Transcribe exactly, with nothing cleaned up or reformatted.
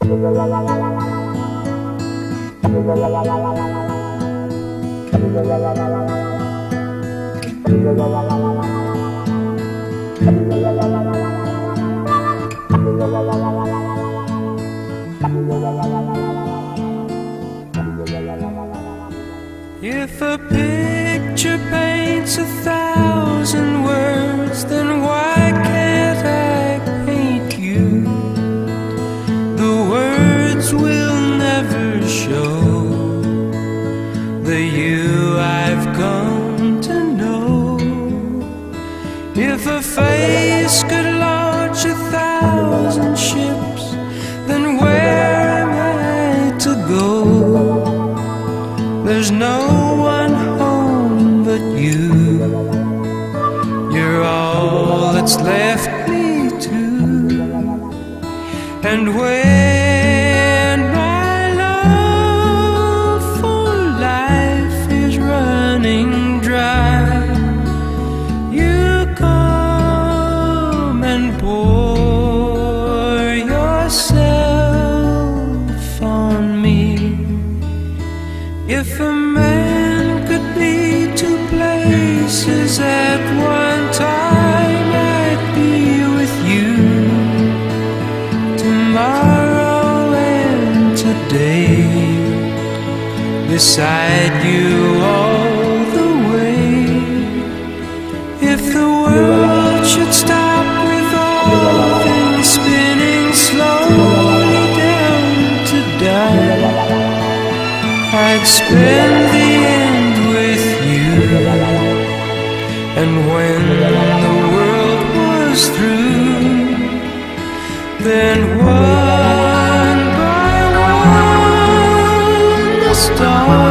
If a picture paints a thousand words, then why can't I paint you? The words will never show the you I've come to know. If a face could launch a thousand ships, then where am I to go? There's no one home but you. You're all that's left me to. And when my love for life is running dry, you come and pour yourself on me. If a man could be two places at one time, I'd be with you tomorrow and today, beside you all the way. If the world should stop with all things spinning slowly down to die, I'd spend the end with you. And when the world was through, then one by one the stars